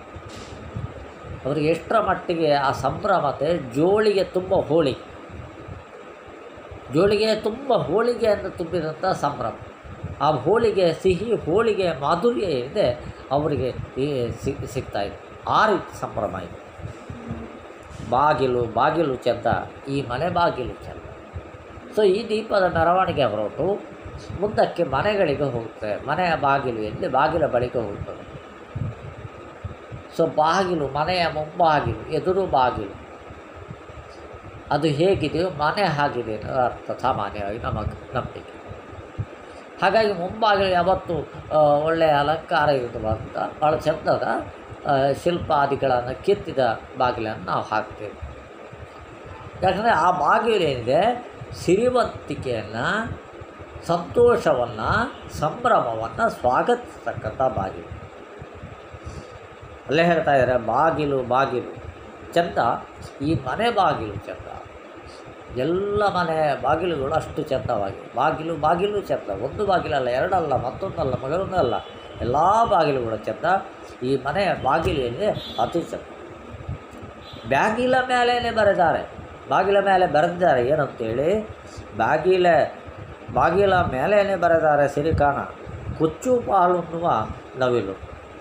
ಅವರಿಗೆ ಎಷ್ಟರ ಮಟ್ಟಿಗೆ ಆ ಸಂಭ್ರಮತೆ, ಜೋಳಿಗೆ ತುಂಬ ಹೋಳಿ, ಜೋಳಿಗೆ ತುಂಬ ಹೋಳಿಗೆಯನ್ನು ತುಂಬಿದಂಥ ಸಂಭ್ರಮ. ಆ ಹೋಳಿಗೆ ಸಿಹಿ, ಹೋಳಿಗೆ ಮಾಧುರ್ಯ ಏನಿದೆ ಅವರಿಗೆ ಸಿಗ್ತಾಯಿದೆ. ಆ ರೀತಿ ಸಂಭ್ರಮ ಇದೆ. ಬಾಗಿಲು ಬಾಗಿಲು ಚೆಂದ, ಈ ಮನೆ ಬಾಗಿಲು ಚೆಂದ. ಸೊ ಈ ದೀಪದ ಮೆರವಣಿಗೆ ಹೊರಟು ಮುಂದಕ್ಕೆ ಮನೆಗಳಿಗೆ ಹೋಗ್ತದೆ. ಮನೆಯ ಬಾಗಿಲು ಎಲ್ಲಿ, ಬಾಗಿಲ ಬಳಿಗೆ ಹೋಗ್ತದೆ. ಸೊ ಬಾಗಿಲು, ಮನೆಯ ಮುಂಬಾಗಿಲು, ಎದುರು ಬಾಗಿಲು ಅದು ಹೇಗಿದೆಯೋ ಮನೆ ಹಾಗಿದೆ ಅನ್ನೋ ಅರ್ಥ ಸಾಮಾನ್ಯವಾಗಿ ನಮಗೆ ನಂಬಿಕೆ. ಹಾಗಾಗಿ ಮುಂಬಾಗಿಲು ಯಾವತ್ತು ಒಳ್ಳೆಯ ಅಲಂಕಾರ ಇರುವಂಥ ಭಾಳ ಚಂದದ ಶಿಲ್ಪಾದಿಗಳನ್ನು ಕೆತ್ತಿದ ಬಾಗಿಲನ್ನು ನಾವು ಹಾಕ್ತೇವೆ. ಯಾಕಂದರೆ ಆ ಬಾಗಿಲು ಏನಿದೆ ಸಿರಿವಂತಿಕೆಯನ್ನು, ಸಂತೋಷವನ್ನು, ಸಂಭ್ರಮವನ್ನು ಸ್ವಾಗತಿಸ್ತಕ್ಕಂಥ ಬಾಗಿಲು. ಅಲ್ಲೇ ಹೇಳ್ತಾ ಇದ್ದಾರೆ, ಬಾಗಿಲು ಬಾಗಿಲು ಚಂದ, ಈ ಮನೆ ಬಾಗಿಲು ಚಂದ. ಎಲ್ಲ ಮನೆ ಬಾಗಿಲುಗಳು ಅಷ್ಟು ಚಂದವಾಗಿವೆ. ಬಾಗಿಲು ಬಾಗಿಲು ಚಂದ, ಒಂದು ಬಾಗಿಲಲ್ಲ, ಎರಡಲ್ಲ, ಮತ್ತೊಂದಲ್ಲ, ಮಗದೊಂದಲ್ಲ, ಎಲ್ಲ ಬಾಗಿಲುಗಳು ಚಂದ. ಈ ಮನೆಯ ಬಾಗಿಲು ಏನಿದೆ ಅತಿ ಚಂದ. ಬಾಗಿಲ ಮೇಲೇ ಬರೆದಾರೆ, ಬಾಗಿಲ ಮೇಲೆ ಬರೆದಿದ್ದಾರೆ ಏನಂತೇಳಿ, ಬಾಗಿಲ ಬಾಗಿಲ ಮೇಲೇ ಬರೆದಾರೆ ಸಿರಿಕಾಣ ಕುಚ್ಚು ಪಾಲುನ್ನುವ ನವಿಲು.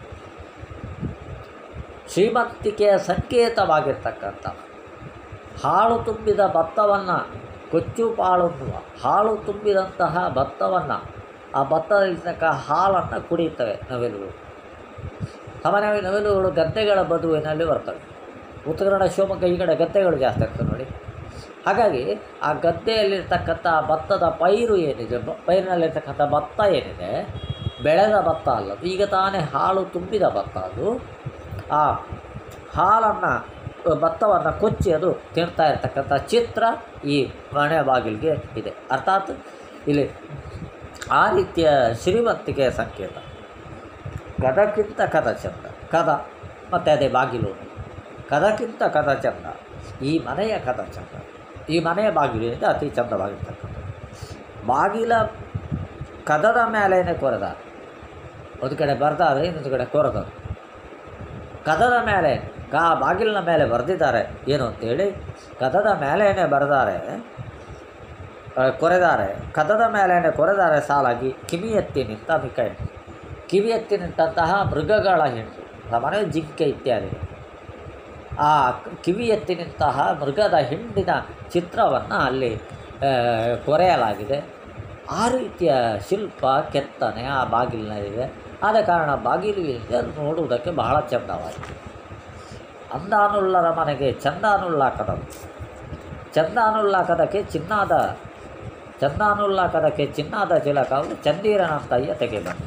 ಶ್ರೀಮಂತಿಕೆಯ ಸಂಕೇತವಾಗಿರ್ತಕ್ಕಂಥ ಹಾಳು ತುಂಬಿದ ಭತ್ತವನ್ನು, ಕೊಚ್ಚು ಪಾಳುನ್ನುವ ಹಾಳು ತುಂಬಿದಂತಹ ಭತ್ತವನ್ನು, ಆ ಭತ್ತದಲ್ಲಿರ್ತಕ್ಕ ಹಾಲನ್ನು ಕುಡಿಯುತ್ತವೆ ನವಿಲುಗಳು. ಸಾಮಾನ್ಯವಾಗಿ ನವಿಲುಗಳು ಗದ್ದೆಗಳ ಬದುವಿನಲ್ಲಿ ಬರ್ತವೆ. ಉತ್ತರ ಕನ್ನಡ, ಶಿವಮೊಗ್ಗ ಈ ಕಡೆ ಗದ್ದೆಗಳು ಜಾಸ್ತಿ ಆಗ್ತವೆ ನೋಡಿ. ಹಾಗಾಗಿ ಆ ಗದ್ದೆಯಲ್ಲಿರ್ತಕ್ಕಂಥ ಭತ್ತದ ಪೈರು ಏನಿದೆ, ಪೈರಿನಲ್ಲಿರ್ತಕ್ಕಂಥ ಭತ್ತ ಏನಿದೆ, ಬೆಳೆದ ಭತ್ತ ಅಲ್ಲದು, ಈಗ ತಾನೇ ಹಾಲು ತುಂಬಿದ ಭತ್ತ ಅದು. ಆ ಹಾಲನ್ನು ಭತ್ತವನ್ನು ಕೊಚ್ಚಿ ಅದು ತಿಂತಾ ಇರ್ತಕ್ಕಂಥ ಚಿತ್ರ ಈ ಮನೆ ಬಾಗಿಲಿಗೆ ಇದೆ. ಅರ್ಥಾತ್ ಇಲ್ಲಿ ಆ ರೀತಿಯ ಶ್ರೀಮಂತಿಕೆಯ ಸಂಕೇತ. ಕದಕ್ಕಿಂತ ಕದ ಚಂದ, ಕದ ಮತ್ತು ಅದೇ ಬಾಗಿಲು, ಕದಕ್ಕಿಂತ ಕದ ಚಂದ, ಈ ಮನೆಯ ಕದ ಚಂದ, ಈ ಮನೆಯ ಬಾಗಿಲಿನಿಂದ ಅತಿ ಚಂದವಾಗಿರ್ತಕ್ಕಂಥ ಬಾಗಿಲ ಕದದ ಮೇಲೇನೆ ಕೊರೆದ, ಒಂದು ಕಡೆ ಬರೆದಾದ್ರೆ ಇನ್ನೊಂದು ಕಡೆ ಕೊರೆದದು. ಕದದ ಮೇಲೆ ಕಾ ಬಾಗಿಲಿನ ಮೇಲೆ ಬರೆದಿದ್ದಾರೆ ಏನು ಅಂತೇಳಿ, ಕದದ ಮೇಲೇನೆ ಬರೆದಾರೆ, ಕೊರೆದಾರೆ, ಕದದ ಮೇಲೇನೆ ಕೊರೆದಾರೆ ಸಾಲಾಗಿ ಕಿವಿ ಎತ್ತಿ ನಿಂತ ಮಿಕೈ, ಕಿವಿ ಎತ್ತಿ ನಿಂತಹ ಮೃಗಗಳ ಹಿಂಡು, ಮನೆ ಜಿಂಕೆ ಇತ್ಯಾದಿ, ಆ ಕಿವಿ ಎತ್ತಿ ನಿಂತಹ ಮೃಗದ ಹಿಂಡಿನ ಚಿತ್ರವನ್ನು ಅಲ್ಲಿ ಕೊರೆಯಲಾಗಿದೆ. ಆ ರೀತಿಯ ಶಿಲ್ಪ ಕೆತ್ತನೆ ಆ ಬಾಗಿಲಿನಲ್ಲಿದೆ. ಆದ ಕಾರಣ ಬಾಗಿಲಿಗೆ ನೋಡುವುದಕ್ಕೆ ಬಹಳ ಚೆಂದವಾಯಿತು. ಅಂದಾನುಳ್ಳರ ಮನೆಗೆ ಚಂದಾನುಳ್ಳ ಕದವು, ಚಂದಾನುಳ್ಳ ಕದಕ್ಕೆ ಚಿನ್ನಾದ, ಚಂದಾನುಳ್ಳ ಕದಕ್ಕೆ ಚಿನ್ನಾದ ಚಿಲಕವು ಚಂದೀರನಂತಯ್ಯ ತೆಗೆ ಬನ್ನಿ.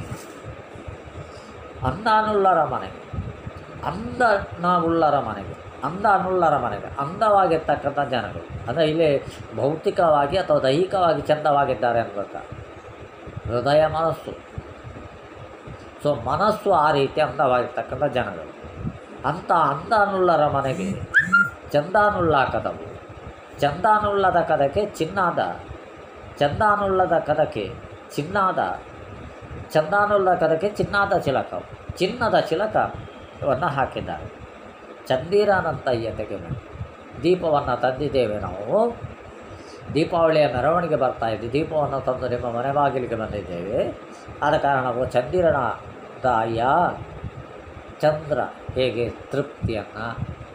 ಅಂದಾನುಳ್ಳರ ಮನೆಗೆ, ಅಂದನವುಳ್ಳರ ಮನೆಗೆ, ಅಂದಾನುಳ್ಳರ ಮನೆಗೆ, ಅಂದವಾಗಿರ್ತಕ್ಕಂಥ ಜನಗಳು ಅಂದರೆ ಇಲ್ಲಿ ಭೌತಿಕವಾಗಿ ಅಥವಾ ದೈಹಿಕವಾಗಿ ಚಂದವಾಗಿದ್ದಾರೆ ಅನ್ಬೇಕಾ, ಹೃದಯ ಮನಸ್ಸು. ಸೊ ಮನಸ್ಸು ಆ ರೀತಿ ಅಂದವಾಗಿರ್ತಕ್ಕಂಥ ಜನಗಳು. ಅಂಥ ಅಂದಾನುಳ್ಳರ ಮನೆಗೆ ಚಂದಾನುಳ್ಳ ಕದವು, ಚಂದಾನುಳ್ಳದ ಕದಕ್ಕೆ ಚಿನ್ನಾದ, ಚಂದಾನುಳ್ಳದ ಕದಕ್ಕೆ ಚಿನ್ನಾದ, ಚಂದಾನುಳ್ಳದ ಕದಕ್ಕೆ ಚಿನ್ನಾದ ಚಿಲಕವು, ಚಿನ್ನದ ಚಿಲಕವನ್ನು ಹಾಕಿದ್ದಾರೆ. ಚಂದೀರನಂತಯ್ಯ ತೆಗೆ ಬನ್ನಿ. ದೀಪವನ್ನು ತಂದಿದ್ದೇವೆ ನಾವು, ದೀಪಾವಳಿಯ ಮೆರವಣಿಗೆ ಬರ್ತಾ ಇದ್ದೀವಿ, ದೀಪವನ್ನು ತಂದು ನಿಮ್ಮ ಮನೆ ಬಾಗಿಲಿಗೆ ಬಂದಿದ್ದೇವೆ. ಆದ ಕಾರಣ ನಾವು ಚಂದಿರನ ತಾಯಿಯ ಚಂದ್ರ ಹೇಗೆ ತೃಪ್ತಿಯನ್ನು,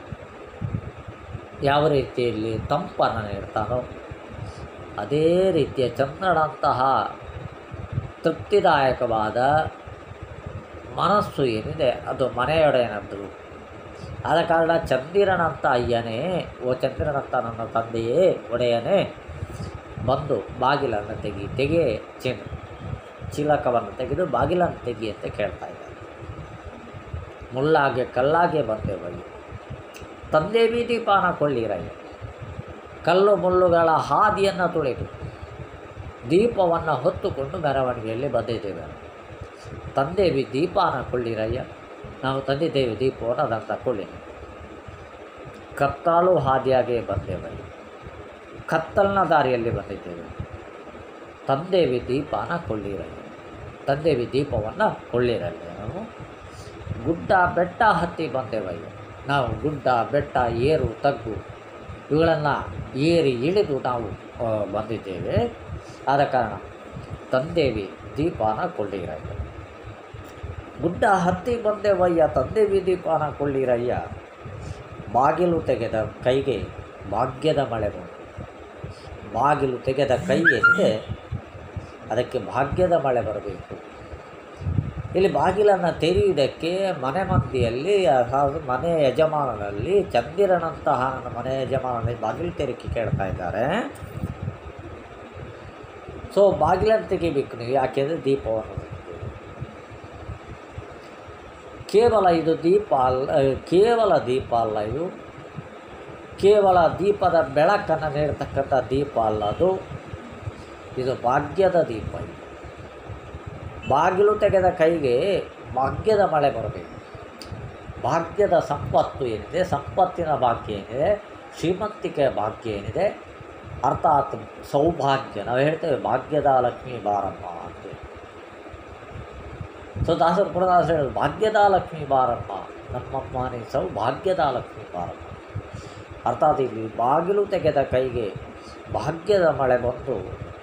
ಯಾವ ರೀತಿಯಲ್ಲಿ ತಂಪನ್ನು ನೀಡ್ತಾನೋ ಅದೇ ರೀತಿಯ ಚಂದ್ರನಂತಹ ತೃಪ್ತಿದಾಯಕವಾದ ಮನಸ್ಸು ಏನಿದೆ ಅದು ಮನೆಯೊಡೆಯನದ್ದು. ಆದ ಕಾರಣ ಚಂದಿರನಂತ ಅಯ್ಯನೇ, ಓ ಚಂದಿರನಂತ ನನ್ನ ತಂದೆಯೇ, ಒಡೆಯನೇ, ಬಂದು ಬಾಗಿಲನ್ನು ತೆಗಿ, ತೆಗೆ ಚಿನ್ ಚಿಲಕವನ್ನು ತೆಗೆದು ಬಾಗಿಲನ್ನು ತೆಗಿ ಅಂತ ಕೇಳ್ತಾ ಇದ್ದಾರೆ. ಮುಳ್ಳಾಗೆ ಕಲ್ಲಾಗೆ ಬಂದೆವಯ್ಯ, ತಂದೆ ಬೀದಿ ಪಾನ ಕೊಳ್ಳಿರಯ್ಯ, ಕಲ್ಲು ಮುಳ್ಳುಗಳ ಹಾದಿಯನ್ನು ತುಳಿದು ದೀಪವನ್ನು ಹೊತ್ತುಕೊಂಡು ಮೆರವಣಿಗೆಯಲ್ಲಿ ಬಂದಿದ್ದೇವೆ. ತಂದೆ ಬಿ ದೀಪಾನ ಕೊಳ್ಳಿರಯ್ಯ, ನಾವು ತಂದಿದ್ದೇವೆ ದೀಪವನ್ನು, ಅದನ್ನು ತಗೊಳ್ಳಿ. ಕತ್ತಾಳು ಹಾದಿಯಾಗೆ ಬಂದೇವಯ್ಯ, ಕತ್ತಲಿನ ದಾರಿಯಲ್ಲಿ ಬಂದಿದ್ದೇವೆ. ತಂದೇವಿ ದೀಪಾನ ಕೊಳ್ಳಿರಯ್ಯ, ತಂದೇವಿ ದೀಪವನ್ನು ಕೊಳ್ಳಿರಯ್ಯ. ನಾವು ಗುಡ್ಡ ಬೆಟ್ಟ ಹತ್ತಿ ಬಂದೇವಯ್ಯ, ನಾವು ಗುಡ್ಡ ಬೆಟ್ಟ ಏರು ತಗ್ಗು ಇವುಗಳನ್ನು ಏರಿ ಇಳಿದು ನಾವು ಬಂದಿದ್ದೇವೆ. ಆದ ಕಾರಣ ತಂದೇವಿ ದೀಪಾನ ಕೊಳ್ಳಿರಯ್ಯ, ಗುಡ್ಡ ಹತ್ತಿ ಬಂದೇವಯ್ಯ, ತಂದೇವಿ ದೀಪಾನ ಕೊಳ್ಳಿರಯ್ಯ. ಬಾಗಿಲು ತೆಗೆದ ಕೈಗೆ ಭಾಗ್ಯದ ಮಳೆ ಬಂತು. ಬಾಗಿಲು ತೆಗೆದ ಕೈ ಏನಿದೆ ಅದಕ್ಕೆ ಭಾಗ್ಯದ ಮಳೆ ಬರಬೇಕು. ಇಲ್ಲಿ ಬಾಗಿಲನ್ನು ತೆರೆಯುವುದಕ್ಕೆ ಮನೆ ಮಂದಿಯಲ್ಲಿ, ಮನೆ ಯಜಮಾನನಲ್ಲಿ, ಚಂದಿರನಂತಹ ನನ್ನ ಮನೆ ಯಜಮಾನಲ್ಲಿ ಬಾಗಿಲು ತೆರಕೆ ಕೇಳ್ತಾ ಇದ್ದಾರೆ. ಸೊ ಬಾಗಿಲನ್ನು ತೆಗಿಬೇಕು ನೀವು, ಯಾಕೆಂದರೆ ದೀಪವನ್ನು ಕೇವಲ ಇದು ದೀಪ ಅಲ್ಲ, ಕೇವಲ ದೀಪ ಅಲ್ಲ, ಇದು ಕೇವಲ ದೀಪದ ಬೆಳಕನ್ನು ನೀಡತಕ್ಕಂಥ ದೀಪ ಅಲ್ಲ, ಅದು ಇದು ಭಾಗ್ಯದ ದೀಪ. ಇದು ಬಾಗಿಲು ತೆಗೆದ ಕೈಗೆ ಭಾಗ್ಯದ ಮಳೆ ಬರಬೇಕು. ಭಾಗ್ಯದ ಸಂಪತ್ತು ಏನಿದೆ, ಸಂಪತ್ತಿನ ಭಾಗ್ಯ ಏನಿದೆ, ಶ್ರೀಮಂತಿಕೆಯ ಭಾಗ್ಯ ಏನಿದೆ, ಅರ್ಥಾತ್ ಸೌಭಾಗ್ಯ, ನಾವು ಹೇಳ್ತೇವೆ ಭಾಗ್ಯದ ಲಕ್ಷ್ಮೀ ಬಾರಮ್ಮ ಅಂತೇಳಿ. ಸೊ ದಾಸರು ಪುರದಾಸರು ಹೇಳೋದು ಭಾಗ್ಯದ ಲಕ್ಷ್ಮೀ ಬಾರಮ್ಮ, ನಮ್ಮಮ್ಮ ನೀ ಸೌಭಾಗ್ಯದ ಲಕ್ಷ್ಮೀ ಬಾರಮ್ಮ. ಅರ್ಥಾತ್ ಇಲ್ಲಿ ಬಾಗಿಲು ತೆಗೆದ ಕೈಗೆ ಭಾಗ್ಯದ ಮಳೆ ಬಂದು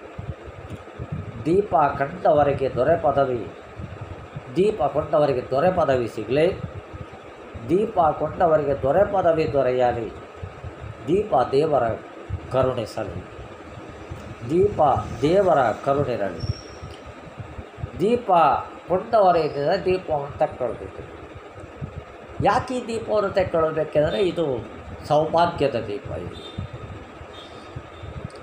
ದೀಪ ಕಂಡವರಿಗೆ ದೊರೆ ಪದವಿ, ದೀಪ ಕೊಂಡವರಿಗೆ ದೊರೆ ಪದವಿ ಸಿಗಲಿ, ದೀಪ ಕೊಂಡವರಿಗೆ ದೊರೆ ಪದವಿ ದೊರೆಯಲಿ, ದೀಪ ದೇವರ ಕರುಣಿಸಲಿ, ದೀಪ ದೇವರ ಕರುಣಿರಲಿ. ದೀಪ ಕೊಂಡವರೇನಿದೆ ದೀಪವನ್ನು ತೆಕ್ಕೊಳ್ಬೇಕು. ಯಾಕೆ ಈ ದೀಪವನ್ನು ತೆಕ್ಕೊಳ್ಬೇಕೆಂದರೆ ಇದು ಸೌಭಾಗ್ಯದ ದೀಪ. ಇದು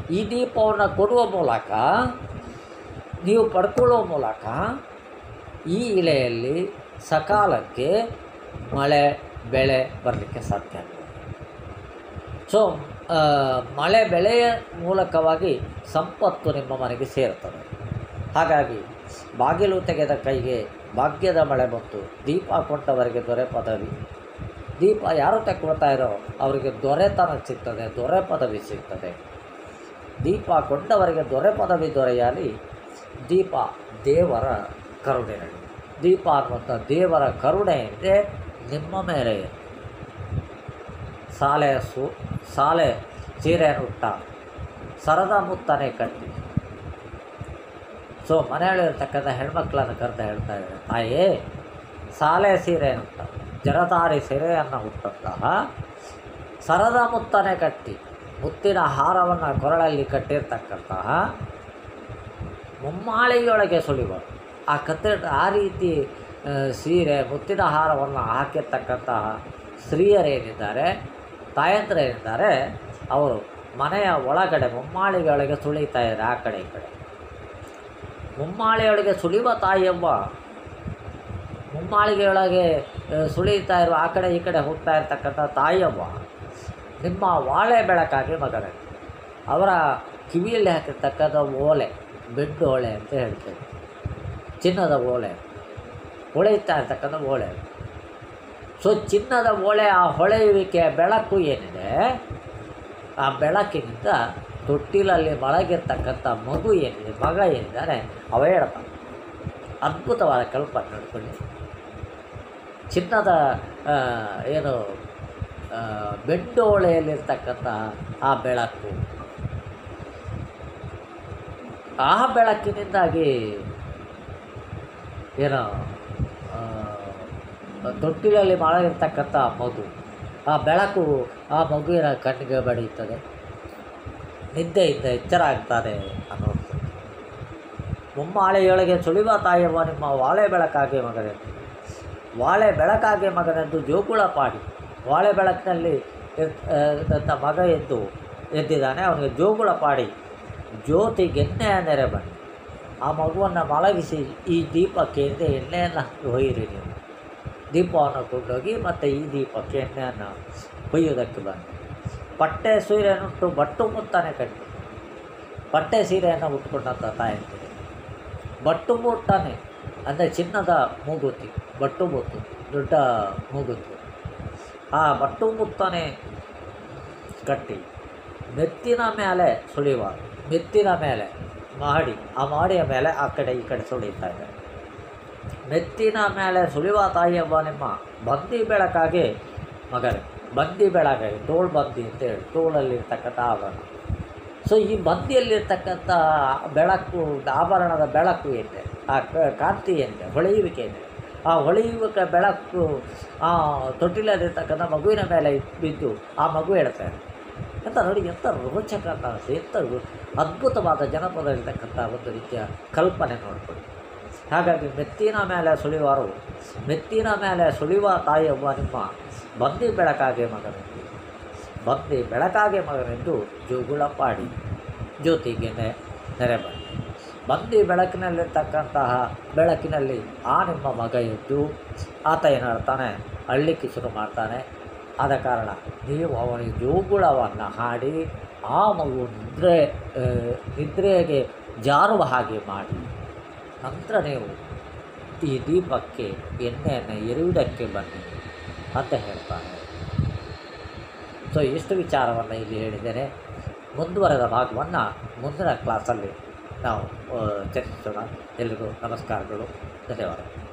ಈ ದೀಪವನ್ನು ಕೊಡುವ ಮೂಲಕ ನೀವು ಪಡ್ಕೊಳ್ಳುವ ಮೂಲಕ ಈ ಇಲೆಯಲ್ಲಿ ಸಕಾಲಕ್ಕೆ ಮಳೆ ಬೆಳೆ ಬರಲಿಕ್ಕೆ ಸಾಧ್ಯ ಆಗುತ್ತೆ. ಸೊ ಮಳೆ ಬೆಳೆಯ ಮೂಲಕವಾಗಿ ಸಂಪತ್ತು ನಿಮ್ಮ ಮನೆಗೆ ಸೇರುತ್ತದೆ. ಹಾಗಾಗಿ ಬಾಗಿಲು ತೆಗೆದ ಕೈಗೆ ಭಾಗ್ಯದ ಮಳೆ ಬಂತು, ದೀಪ ಕೊಂಡವರಿಗೆ ದೊರೆ ಪದವಿ. ದೀಪ ಯಾರು ತಗೊಳ್ತಾ ಇರೋ ಅವರಿಗೆ ದೊರೆತನ ಸಿಗ್ತದೆ, ದೊರೆ ಪದವಿ ಸಿಗ್ತದೆ. ದೀಪ ಕೊಂಡವರಿಗೆ ದೊರೆ ಪದವಿ ದೊರೆಯಲಿ. ದೀಪ ದೇವರ ಕರುಣೆ. ದೀಪ ಅನ್ನುವಂಥ ದೇವರ ಕರುಣೆ ಅಂದರೆ ನಿಮ್ಮ ಮೇಲೆ. ಸಾಲೆ ಸು ಸಾಲೆ ಸೀರೆಯನ್ನುಟ್ಟ ಸರದ ಮುತ್ತನೆ ಕಟ್ಟಿ. ಸೊ ಮನೆಯಲ್ಲಿರ್ತಕ್ಕಂಥ ಹೆಣ್ಮಕ್ಳನ್ನು ಕರೆದು ಹೇಳ್ತಾ ಇದ್ದಾರೆ, ತಾಯೇ ಸಾಲೆ ಸೀರೆಯನ್ನುಟ್ಟ ಜರತಾರಿ ಸೀರೆಯನ್ನು ಹುಟ್ಟಂತಹ ಸರದ ಮುತ್ತನೆ ಕಟ್ಟಿ, ಮುತ್ತಿನ ಹಾರವನ್ನು ಕೊರಳಲ್ಲಿ ಕಟ್ಟಿರ್ತಕ್ಕಂತಹ ಮುಮ್ಮಾಳಿಗೆಯೊಳಗೆ ಸುಳಿವ ಆ ಕತ್ತೆ ಆ ರೀತಿ ಸೀರೆ ಮುತ್ತಿನ ಹಾರವನ್ನು ಹಾಕಿರ್ತಕ್ಕಂತಹ ಸ್ತ್ರೀಯರೇನಿದ್ದಾರೆ, ತಾಯಂದಿರೇನಿದ್ದಾರೆ, ಅವರು ಮನೆಯ ಒಳಗಡೆ ಮುಮ್ಮಾಳಿಗೆಯೊಳಗೆ ಸುಳಿತಾ ಇದ್ದಾರೆ. ಆ ಕಡೆ ಈ ಕಡೆ ಮುಮ್ಮಾಳಿಗೆಯೊಳಗೆ ಸುಳಿಯುವ ತಾಯಿಯವ್ವ, ಮುಮ್ಮಾಳಿಗೆಯೊಳಗೆ ಸುಳಿತಾ ಇರುವ ಆ ಕಡೆ ಈ ಕಡೆ ಹೋಗ್ತಾ ಇರ್ತಕ್ಕಂಥ ತಾಯಿಯವ್ವ ನಿಮ್ಮ ವಾಳೆ ಬೆಳಕಾಗಿ ಮಗನೇ. ಅವರ ಕಿವಿಯಲ್ಲಿ ಹಾಕಿರ್ತಕ್ಕಂಥ ಓಲೆ, ಬೆಡ್ಡು ಓಲೆ ಅಂತ ಹೇಳ್ತೇವೆ, ಚಿನ್ನದ ಓಲೆ, ಹೊಳೆಯುತ್ತಾ ಇರ್ತಕ್ಕಂಥ ಓಲೆ. ಸೊ ಚಿನ್ನದ ಓಲೆ, ಆ ಹೊಳೆಯುವಿಕೆಯ ಬೆಳಕು ಏನಿದೆ, ಆ ಬೆಳಕಿನಿಂದ ತೊಟ್ಟಿಲಲ್ಲಿ ಮಲಗಿರ್ತಕ್ಕಂಥ ಮಗು ಏನಿದೆ, ಮಗ ಏನಿದ್ದಾನೆ, ಅವ ಹೇಳ್ತಾನೆ. ಅದ್ಭುತವಾದ ಕಲ್ಪನೆ ನೋಡ್ಕೊಳ್ಳಿ. ಚಿನ್ನದ ಏನು ಬೆಡ್ಡು ಹೊಳೆಯಲ್ಲಿರ್ತಕ್ಕಂಥ ಆ ಬೆಳಕು, ಆ ಬೆಳಕಿನಿಂದಾಗಿ ಏನು ತೊಟ್ಟಿಲಲ್ಲಿ ಮಲಗಿರ್ತಕ್ಕಂಥ ಮಗು, ಆ ಬೆಳಕು ಆ ಮಗುವಿನ ಕಣ್ಣಿಗೆ ಬಡಿಯುತ್ತದೆ, ನಿದ್ದೆಯಿಂದ ಎಚ್ಚರ ಆಗ್ತಾರೆ ಅನ್ನೋದು. ಮುಮ್ಮಾಳೆಯೊಳಗೆ ಸುಳಿವ ತಾಯಿಯವ್ವ ನಿಮ್ಮ ವಾಳೆ ಬೆಳಕಾಗಿ ಮಗನೆಂದು, ವಾಳೆ ಬೆಳಕಾಗಿ ಮಗನೆಂದು ಜೋಗುಳ ಪಾಡಿ. ವಾಳೆ ಬೆಳಕಿನಲ್ಲಿ ಇದ್ದಂಥ ಮಗ ಎದ್ದು ಎದ್ದಿದ್ದಾನೆ, ಅವನಿಗೆ ಜೋಗುಳ ಪಾಡಿ ಜ್ಯೋತಿಗೆಣ್ಣೆಯ ನೆರೆ ಬನ್ನಿ. ಆ ಮಗುವನ್ನು ಮಲಗಿಸಿ ಈ ದೀಪಕ್ಕೆ ಎಣ್ಣೆ ಎಣ್ಣೆಯನ್ನು ಹೊಯ್ಯಿರಿ. ನೀವು ದೀಪವನ್ನು ಕೊಂಡೋಗಿ ಮತ್ತು ಈ ದೀಪಕ್ಕೆ ಎಣ್ಣೆಯನ್ನು ಹೊಯ್ಯೋದಕ್ಕೆ ಬನ್ನಿ. ಪಟ್ಟೆ ಸೀರೆಯನ್ನುಟ್ಟು ಬಟ್ಟು ಮುತ್ತಾನೆ ಕಟ್ಟಿ. ಪಟ್ಟೆ ಸೀರೆಯನ್ನು ಉಟ್ಕೊಂಡಂಥ ತಾಯಂತಿದೆ. ಬಟ್ಟು ಮುಟ್ಟಾನೆ ಅಂದರೆ ಚಿನ್ನದ ಮೂಗುತಿ, ಬಟ್ಟು ಮುತ್ತು, ದೊಡ್ಡ ಮೂಗುತಿ. ಆ ಬಟ್ಟು ಮುತ್ತಾನೆ ಕಟ್ಟಿ ಮೆತ್ತಿನ ಮೇಲೆ ಸುಳಿಯುವ, ಮೆತ್ತಿನ ಮೇಲೆ ಮಾಡಿ, ಆ ಮಾಡಿಯ ಮೇಲೆ ಆ ಕಡೆ ಈ ಕಡೆ ಸುಳಿತಾ ಇದೆ. ಮೆತ್ತಿನ ಮೇಲೆ ಸುಳಿಯುವ ತಾಯಿಯವ್ವ ನಿಮ್ಮ ಬಂದಿ ಬೆಳಕಾಗಿ ಮಗನೇ. ಬಂದಿ ಬೆಳಕಾಗಿ, ತೋಳು ಬಂದಿ ಅಂತೇಳಿ, ತೋಳಲ್ಲಿರ್ತಕ್ಕಂಥ ಆಭರಣ. ಸೊ ಈ ಬಂದಿಯಲ್ಲಿರ್ತಕ್ಕಂಥ ಬೆಳಕು, ಆಭರಣದ ಬೆಳಕು ಏನಿದೆ, ಆ ಕಾಂತಿ ಏನಿದೆ, ಹೊಳೆಯುವಿಕೆ ಏನಿದೆ, ಆ ಹೊಳೆಯುವಿಕೆ ಬೆಳಕು ಆ ತೊಟ್ಟಿಲಲ್ಲಿರ್ತಕ್ಕಂಥ ಮಗುವಿನ ಮೇಲೆ ಬಿದ್ದು ಆ ಮಗು ಹೇಳ್ತಾರೆ ಅಂತ ನೋಡಿ. ಎಂಥ ರೋಚಕ ಅಂತ ಎಂಥ ಅದ್ಭುತವಾದ ಜನಪದಲ್ಲಿರ್ತಕ್ಕಂಥ ಒಂದು ರೀತಿಯ ಕಲ್ಪನೆ ನೋಡ್ಕೊಳ್ಳಿ. ಹಾಗಾಗಿ ಮೆತ್ತಿನ ಮೇಲೆ ಸುಳಿವಾರು, ಮೆತ್ತಿನ ಮೇಲೆ ಸುಳಿಯುವ ತಾಯಿಯವ್ವ ನಿಮ್ಮ ಬಂದಿ ಬೆಳಕಾಗೆ ಮಗನೆಂದು, ಬಂದಿ ಬೆಳಕಾಗೆ ಮಗನೆಂದು ಜೋಗುಳ ಪಾಡಿ ಜ್ಯೋತಿಗೆ ನೆರೆ ಬನ್ನಿ. ಬಂದಿ ಬೆಳಕಿನಲ್ಲಿರ್ತಕ್ಕಂತಹ ಬೆಳಕಿನಲ್ಲಿ ಆ ನಿಮ್ಮ ಮಗ ಎದ್ದು ಆತ ಏನು ಹೇಳ್ತಾನೆ, ಅಳ್ಳಿಕ್ಕೆ ಶುರು ಮಾಡ್ತಾನೆ. ಆದ ಕಾರಣ ನೀವು ಅವನಿಗೆ ಜೋಗುಳವನ್ನು ಹಾಡಿ ಆ ಮಗು ನಿದ್ರೆ ನಿದ್ರೆಗೆ ಜಾರುವ ಹಾಗೆ ಮಾಡಿ, ನಂತರ ನೀವು ಈ ದೀಪಕ್ಕೆ ಎಣ್ಣೆಯನ್ನು ಎರೆಯುವುದಕ್ಕೆ ಬನ್ನಿ ಅಂತ ಹೇಳ್ತಾನೆ. ಸೊ ಇಷ್ಟು ವಿಚಾರವನ್ನು ಇಲ್ಲಿ ಹೇಳಿದ್ದೇನೆ. ಮುಂದುವರೆದ ಭಾಗವನ್ನು ಮುಂದಿನ ಕ್ಲಾಸಲ್ಲಿ ನಾವು ಚರ್ಚಿಸೋಣ. ಎಲ್ರಿಗೂ ನಮಸ್ಕಾರಗಳು, ಧನ್ಯವಾದ.